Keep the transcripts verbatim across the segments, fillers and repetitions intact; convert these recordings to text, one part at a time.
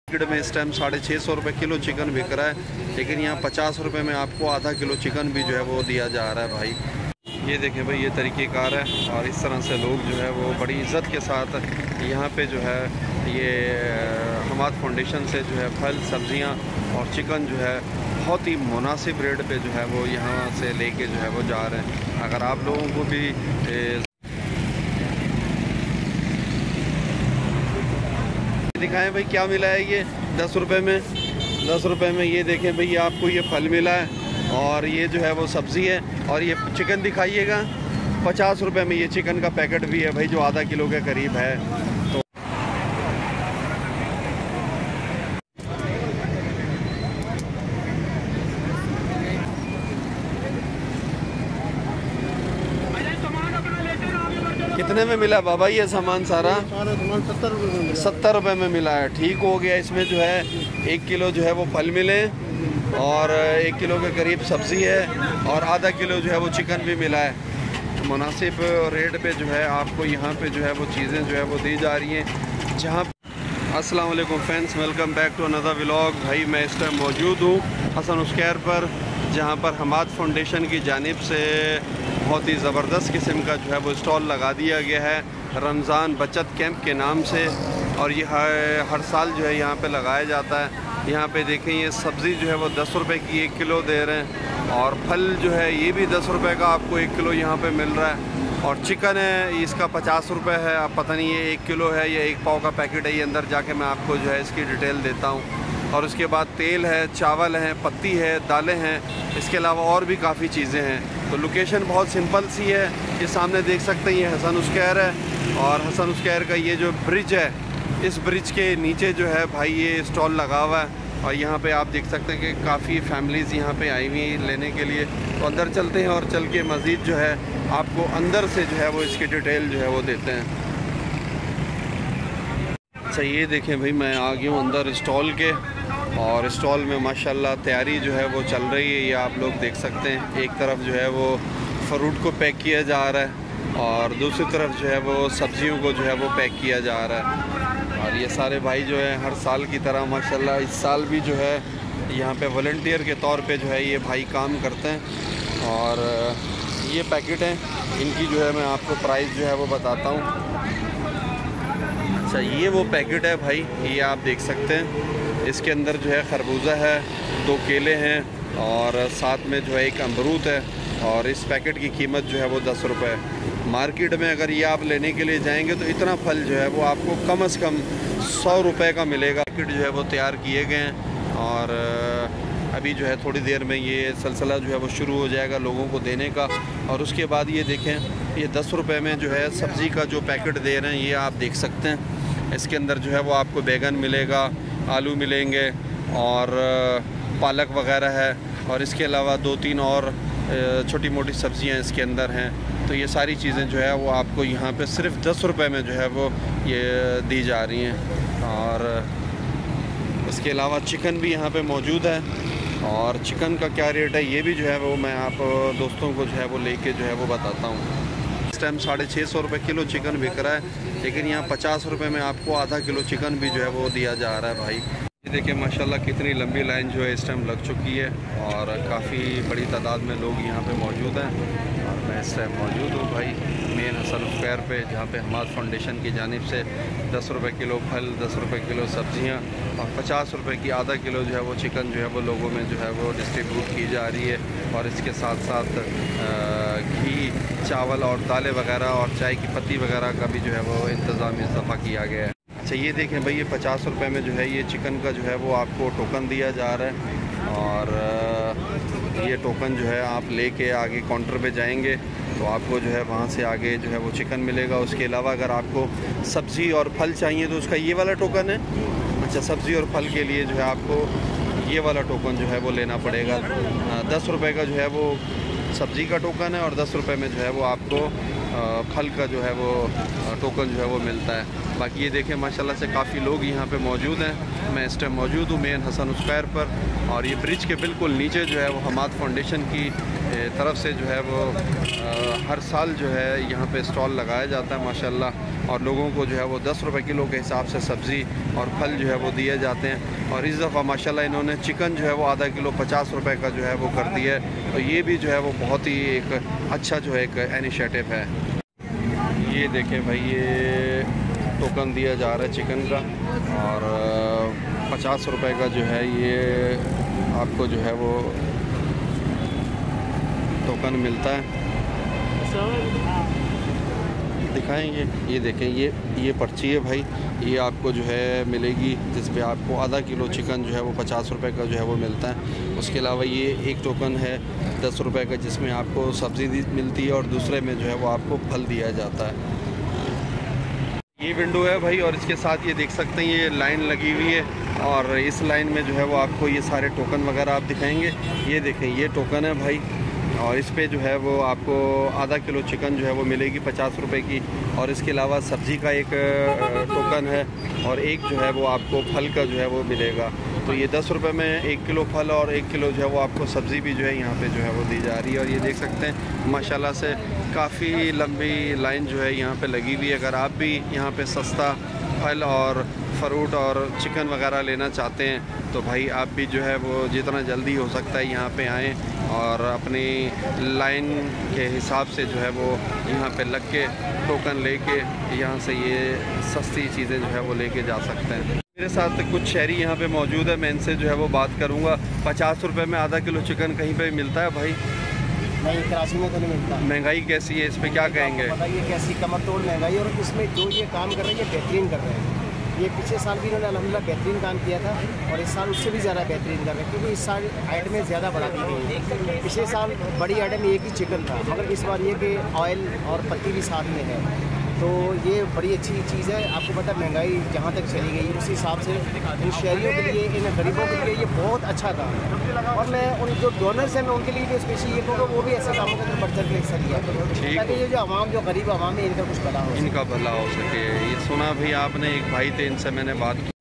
में इस टाइम साढ़े छः सौ रुपये किलो चिकन बिक रहा है, लेकिन यहाँ पचास रुपये में आपको आधा किलो चिकन भी जो है वो दिया जा रहा है भाई। ये देखें भाई, ये तरीक़ेकार है और इस तरह से लोग जो है वो बड़ी इज़्ज़त के साथ यहाँ पे जो है ये हमाद फाउंडेशन से जो है फल सब्ज़ियाँ और चिकन जो है बहुत ही मुनासिब रेट पे जो है वो यहाँ से लेके जो है वो जा रहे हैं। अगर आप लोगों को भी ए, दिखाएं भाई क्या मिला है ये दस रुपए में दस रुपए में ये देखें भाई, आपको ये फल मिला है और ये जो है वो सब्ज़ी है और ये चिकन दिखाइएगा पचास रुपए में। ये चिकन का पैकेट भी है भाई जो आधा किलो के करीब है। तो कितने में मिला बाबा ये सामान सारा? सत्तर रुपये सत्तर रुपये में मिला है। ठीक हो गया। इसमें जो है एक किलो जो है वो फल मिले और एक किलो के करीब सब्ज़ी है और आधा किलो जो है वो चिकन भी मिला है। मुनासिब रेट पे जो है आपको यहाँ पे जो है वो चीज़ें जो है वो दी जा रही हैं। जहाँ अस्सलाम वालेकुम friends, welcome back to another vlog. भाई मैं इस टाइम मौजूद हूँ हसन उस्कैर पर, जहाँ पर हमाद फाउंडेशन की जानिब से बहुत ही ज़बरदस्त किस्म का जो है वो स्टॉल लगा दिया गया है रमज़ान बचत कैंप के नाम से। और ये हर, हर साल जो है यहाँ पे लगाया जाता है। यहाँ पे देखें ये सब्ज़ी जो है वो दस रुपए की एक किलो दे रहे हैं और फल जो है ये भी दस रुपए का आपको एक किलो यहाँ पे मिल रहा है। और चिकन है इसका पचास रुपये है। आप पता नहीं ये एक किलो है या एक पाव का पैकेट है, ये अंदर जाके मैं आपको जो है इसकी डिटेल देता हूँ। और उसके बाद तेल है, चावल है, पत्ती है, दालें हैं, इसके अलावा और भी काफ़ी चीज़ें हैं। तो लोकेशन बहुत सिंपल सी है। ये सामने देख सकते हैं ये हसन उस्कैर है और हसन उस्कैर का ये जो ब्रिज है, इस ब्रिज के नीचे जो है भाई ये स्टॉल लगा हुआ है। और यहाँ पे आप देख सकते हैं कि काफ़ी फैमिलीज़ यहाँ पे आई हुई लेने के लिए। तो अंदर चलते हैं और चल के मज़ीद जो है आपको अंदर से जो है वो इसकी डिटेल जो है वो देते हैं। अच्छा ये देखें भाई, मैं आ गया हूँ अंदर स्टॉल के और स्टॉल में माशाल्लाह तैयारी जो है वो चल रही है। ये आप लोग देख सकते हैं, एक तरफ जो है वो फ्रूट को पैक किया जा रहा है और दूसरी तरफ जो है वो सब्जियों को जो है वो पैक किया जा रहा है। और ये सारे भाई जो है हर साल की तरह माशाल्लाह इस साल भी जो है यहाँ पे वॉलंटियर के तौर पे जो है ये भाई काम करते हैं। और ये पैकेट हैं, इनकी जो है मैं आपको प्राइस जो है वो बताता हूँ। अच्छा ये वो पैकेट है भाई, ये आप देख सकते हैं। इसके अंदर जो है खरबूजा है, दो केले हैं और साथ में जो है एक अमरूद है। और इस पैकेट की कीमत जो है वो दस रुपये है। मार्केट में अगर ये आप लेने के लिए जाएंगे तो इतना फल जो है वो आपको कम से कम सौ रुपये का मिलेगा। पैकेट जो है वो तैयार किए गए हैं और अभी जो है थोड़ी देर में ये सिलसिला जो है वो शुरू हो जाएगा लोगों को देने का। और उसके बाद ये देखें, ये दस रुपये में जो है सब्ज़ी का जो पैकेट दे रहे हैं ये आप देख सकते हैं। इसके अंदर जो है वो आपको बैगन मिलेगा, आलू मिलेंगे और पालक वगैरह है और इसके अलावा दो तीन और छोटी मोटी सब्ज़ियाँ इसके अंदर हैं। तो ये सारी चीज़ें जो है वो आपको यहाँ पे सिर्फ दस रुपये में जो है वो ये दी जा रही हैं। और इसके अलावा चिकन भी यहाँ पे मौजूद है और चिकन का क्या रेट है ये भी जो है वो मैं आप दोस्तों को जो है वो लेके जो है वो बताता हूँ। इस टाइम साढ़े छः सौ रुपये किलो चिकन बिक रहा है, लेकिन यहाँ पचास रुपये में आपको आधा किलो चिकन भी जो है वो दिया जा रहा है भाई। ये देखिए माशाल्लाह कितनी लंबी लाइन जो है इस टाइम लग चुकी है और काफ़ी बड़ी तादाद में लोग यहाँ पे मौजूद हैं। और मैं इस टाइम मौजूद हूँ भाई मेन हसन उस्कैर पे, जहाँ पे हमाद फाउंडेशन की जानिब से दस रुपये किलो फल, दस रुपये किलो सब्ज़ियाँ और पचास रुपये की आधा किलो जो है वो चिकन जो है वो लोगों में जो है वो डिस्ट्रीब्यूट की जा रही है। और इसके साथ साथ घी, चावल और दालें वगैरह और चाय की पत्ती वगैरह का भी जो है वो इंतज़ाम इस दफ़ा किया गया है। अच्छा ये देखें भाई, ये पचास रुपये में जो है ये चिकन का जो है वो आपको टोकन दिया जा रहा है। और ये टोकन जो है आप लेके आगे काउंटर पे जाएंगे तो आपको जो है वहाँ से आगे जो है वो चिकन मिलेगा। उसके अलावा अगर आपको सब्ज़ी और फल चाहिए तो उसका ये वाला टोकन है। अच्छा सब्ज़ी और फल के लिए जो है आपको ये वाला टोकन जो है वो लेना पड़ेगा। दस रुपये का जो है वो सब्ज़ी का टोकन है और दस रुपये में जो है वो आपको फल का जो है वो टोकन जो है वो मिलता है। बाकी ये देखें माशाल्लाह से काफ़ी लोग यहाँ पे मौजूद हैं। मैं इस टाइम मौजूद हूँ मेन हसन स्क्वायर पर, और ये ब्रिज के बिल्कुल नीचे जो है वो हमाद फाउंडेशन की तरफ से जो है वो आ, हर साल जो है यहाँ पे स्टॉल लगाया जाता है माशाल्लाह, और लोगों को जो है वो दस रुपए किलो के हिसाब से सब्ज़ी और फल जो है वो दिए जाते हैं। और इस दफ़ा माशाल्लाह इन्होंने चिकन जो है वो आधा किलो पचास रुपए का जो है वो कर दिया है, तो ये भी जो है वो बहुत ही एक अच्छा जो है एक इनिशिएटिव है। ये देखें भाई, ये टोकन दिया जा रहा है चिकन का, और पचास रुपए का जो है ये आपको जो है वो टोकन मिलता है। दिखाएंगे, ये देखें, ये ये पर्ची है भाई, ये आपको जो है मिलेगी, जिस पे आपको आधा किलो चिकन जो है वो पचास रुपए का जो है वो मिलता है। उसके अलावा ये एक टोकन है दस रुपए का, जिसमें आपको सब्ज़ी मिलती है, और दूसरे में जो है वो आपको फल दिया जाता है। ये विंडो है भाई, और इसके साथ ये देख सकते हैं ये लाइन लगी हुई है, और इस लाइन में जो है वो आपको ये सारे टोकन वगैरह आप दिखाएंगे। ये देखें, ये टोकन है भाई, और इस पे जो है वो आपको आधा किलो चिकन जो है वो मिलेगी पचास रुपए की, और इसके अलावा सब्ज़ी का एक टोकन है, और एक जो है वो आपको फल का जो है वो मिलेगा। तो ये दस रुपए में एक किलो फल और एक किलो जो है वो आपको सब्ज़ी भी जो है यहाँ पे जो है वो दी जा रही है। और ये देख सकते हैं माशाल्लाह से काफ़ी लंबी लाइन जो है यहाँ पे लगी हुई है। अगर आप भी यहाँ पे सस्ता फल और फ्रूट और चिकन वगैरह लेना चाहते हैं तो भाई आप भी जो है वो जितना जल्दी हो सकता है यहाँ पे आएँ, और अपनी लाइन के हिसाब से जो है वो यहाँ पे लग के टोकन लेके यहाँ से ये सस्ती चीज़ें जो है वो लेके जा सकते हैं। मेरे साथ कुछ शहरी यहाँ पे मौजूद है, मैं इनसे जो है वो बात करूँगा। पचास रुपये में आधा किलो चिकन कहीं पे मिलता है भाई? नहीं, कराची में तो नहीं मिलता। महंगाई कैसी है, इस पर क्या कहेंगे? बताइए कैसी कमर तोड़ महंगाई, और इसमें जो ये काम कर रहे हैं ये बेहतरीन कर रहे हैं। ये पिछले साल भी इन्होंने अल्हम्दुलिल्लाह बेहतरीन काम किया था, और इस साल उससे भी ज़्यादा बेहतरीन कर रहे हैं, क्योंकि इस साल आइटमें ज़्यादा बढ़ा दी गई है। पिछले साल बड़ी आइटम एक ही चिकन था, मगर इस बार ये कि ऑयल और पत्ती भी साथ में है, तो ये बड़ी अच्छी चीज़ है। आपको पता है महंगाई जहाँ तक चली गई, उस हिसाब से इन शहरियों के लिए, इन गरीबों के लिए ये बहुत अच्छा काम है। और मैं उन जो डोनर्स हैं मैं उनके लिए भी स्पेशली ये कहूँगा वो भी ऐसे कामों का बढ़ चढ़ के हिस्सा लिया, ताकि ये जो आवाम जो गरीब आवाम है इनका कुछ भला हो, इनका भला हो सके। ये सुना भी आपने, एक भाई थे इनसे मैंने बात की।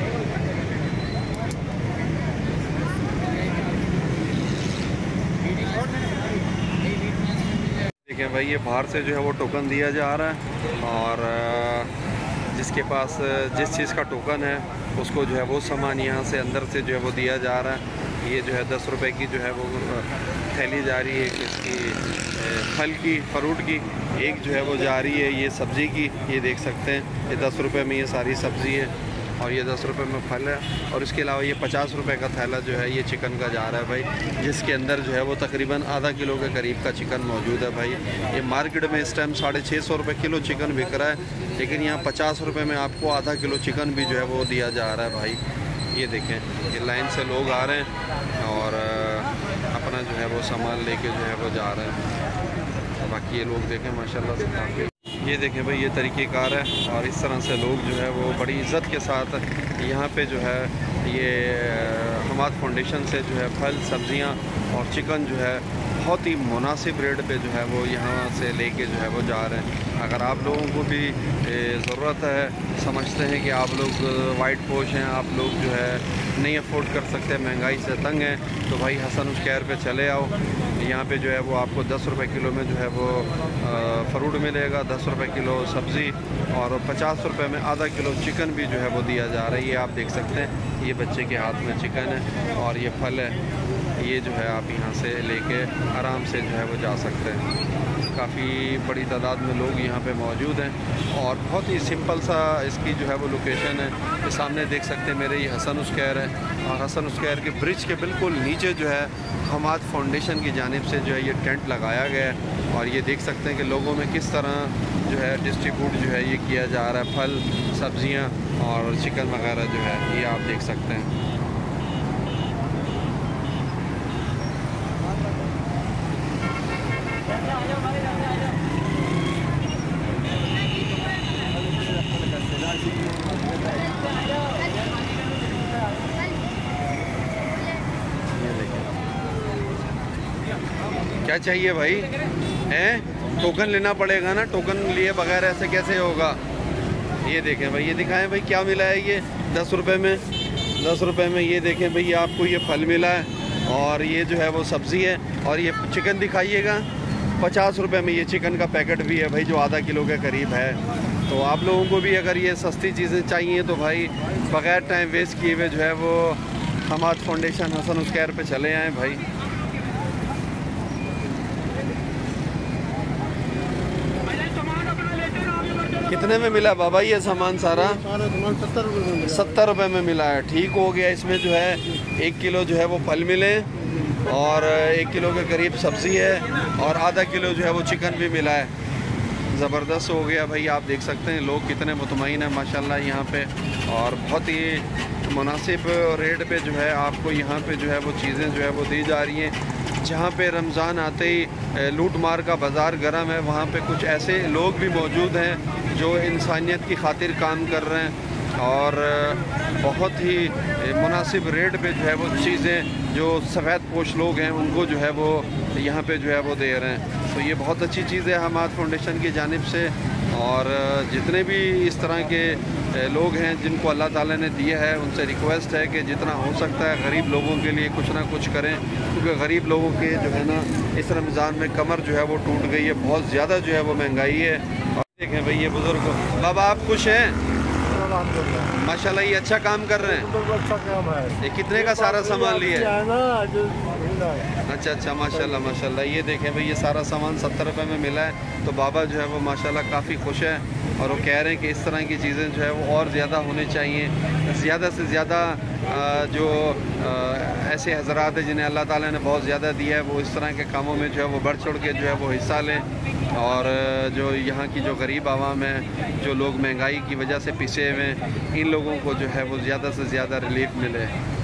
देखें भाई, ये बाहर से जो है वो टोकन दिया जा रहा है, और जिसके पास जिस चीज़ का टोकन है उसको जो है वो सामान यहाँ से अंदर से जो है वो दिया जा रहा है। ये जो है दस रुपए की जो है वो थैली जा रही है, इसकी फल की, फ्रूट की, एक जो है वो जा रही है ये सब्ज़ी की। ये देख सकते हैं, ये दस रुपए में ये सारी सब्ज़ी है, और ये दस रुपए में फल है। और इसके अलावा ये पचास रुपए का थैला जो है ये चिकन का जा रहा है भाई, जिसके अंदर जो है वो तकरीबन आधा किलो के करीब का चिकन मौजूद है भाई। ये मार्केट में इस टाइम साढ़े छः सौ रुपये किलो चिकन बिक रहा है, लेकिन यहाँ पचास रुपये में आपको आधा किलो चिकन भी जो है वो दिया जा रहा है भाई। ये देखें, ये लाइन से लोग आ रहे हैं और अपना जो है वो सामान लेके जो है वो जा रहे हैं। बाकी ये लोग देखें माशाल्लाह से काफ़ी, ये देखें भाई ये तरीक़ेकार है, और इस तरह से लोग जो है वो बड़ी इज़्ज़त के साथ यहाँ पे जो है ये हमाद फाउंडेशन से जो है फल, सब्ज़ियाँ और चिकन जो है बहुत ही मुनासिब रेट पे जो है वो यहाँ से लेके जो है वो जा रहे हैं। अगर आप लोगों को भी ज़रूरत है, समझते हैं कि आप लोग वाइट पोश हैं, आप लोग जो है नहीं अफोर्ड कर सकते, महंगाई से तंग हैं, तो भाई हसन स्क्वायर पे चले आओ। यहाँ पे जो है वो आपको दस रुपए किलो में जो है वो फ्रूट मिलेगा, दस रुपए किलो सब्ज़ी, और पचास रुपए में आधा किलो चिकन भी जो है वो दिया जा रहा है। ये आप देख सकते हैं, ये बच्चे के हाथ में चिकन है और ये फल है। ये जो है आप यहाँ से लेके आराम से जो है वो जा सकते हैं। काफ़ी बड़ी तादाद में लोग यहाँ पे मौजूद हैं, और बहुत ही सिंपल सा इसकी जो है वो लोकेशन है। ये सामने देख सकते हैं मेरे, ये हसन स्क्वायर है, और हसन स्क्वायर के ब्रिज के बिल्कुल नीचे जो है हमाद फाउंडेशन की जानिब से जो है ये टेंट लगाया गया है, और ये देख सकते हैं कि लोगों में किस तरह जो है डिस्ट्रीब्यूट जो है ये किया जा रहा है, फल, सब्ज़ियाँ और चिकन वगैरह जो है ये आप देख सकते हैं। क्या चाहिए भाई? हैं, टोकन लेना पड़ेगा ना, टोकन लिए बगैर ऐसे कैसे होगा? ये देखें भाई, ये दिखाएं भाई क्या मिला है ये दस रुपये में। दस रुपये में ये देखें भाई आपको ये फल मिला है और ये जो है वो सब्ज़ी है। और ये चिकन दिखाइएगा, पचास रुपये में ये चिकन का पैकेट भी है भाई, जो आधा किलो के करीब है। तो आप लोगों को भी अगर ये सस्ती चीज़ें चाहिए तो भाई बग़ैर टाइम वेस्ट किए हुए जो है वो हमाद फाउंडेशन हसन उसकैर पे चले आएँ भाई। कितने में मिला बाबा ये सामान सारा? सत्तर रुपये में सत्तर रुपये में मिला है। ठीक हो गया। इसमें जो है एक किलो जो है वो फल मिले और एक किलो के करीब सब्ज़ी है और आधा किलो जो है वो चिकन भी मिला है। ज़बरदस्त हो गया भाई। आप देख सकते हैं लोग कितने मुतमईन हैं माशाल्लाह यहाँ पे, और बहुत ही मुनासिब रेट पे जो है आपको यहाँ पे जो है वो चीज़ें जो है वो दी जा रही हैं। जहाँ पे रमज़ान आते ही लूट मार का बाज़ार गर्म है, वहाँ पे कुछ ऐसे लोग भी मौजूद हैं जो इंसानियत की खातिर काम कर रहे हैं और बहुत ही मुनासिब रेट पे जो है वो चीज़ें जो सफ़ेद पोश लोग हैं उनको जो है वो यहाँ पे जो है वो दे रहे हैं। तो ये बहुत अच्छी चीज़ है हमाद फाउंडेशन की जानिब से। और जितने भी इस तरह के लोग हैं जिनको अल्लाह ताला ने दिया है, उनसे रिक्वेस्ट है कि जितना हो सकता है गरीब लोगों के लिए कुछ ना कुछ करें, क्योंकि गरीब लोगों के जो है ना इस रमज़ान में कमर जो है वो टूट गई है, बहुत ज़्यादा जो है वो महंगाई है। और देखें भाई ये बुज़ुर्ग बाबा, आप खुश हैं? माशाल्लाह ये अच्छा काम कर रहे हैं। अच्छा काम है। ये कितने का सारा सामान लिया है? ना अच्छा अच्छा माशाल्लाह माशाल्लाह। ये देखें भाई ये सारा सामान सत्तर रुपये में मिला है। तो बाबा जो है वो माशाल्लाह काफ़ी खुश है और वो कह रहे हैं कि इस तरह की चीज़ें जो है वो और ज़्यादा होनी चाहिए। ज़्यादा से ज़्यादा जो ऐसे हज़रात हैं जिन्हें अल्लाह ताला ने बहुत ज़्यादा दिया है, वो इस तरह के कामों में जो है वो बढ़ चढ़ के जो है वो हिस्सा लें। और जो यहाँ की जो गरीब आवाम है, जो लोग महंगाई की वजह से पिसे हुए हैं, इन लोगों को जो है वो ज़्यादा से ज़्यादा रिलीफ मिले।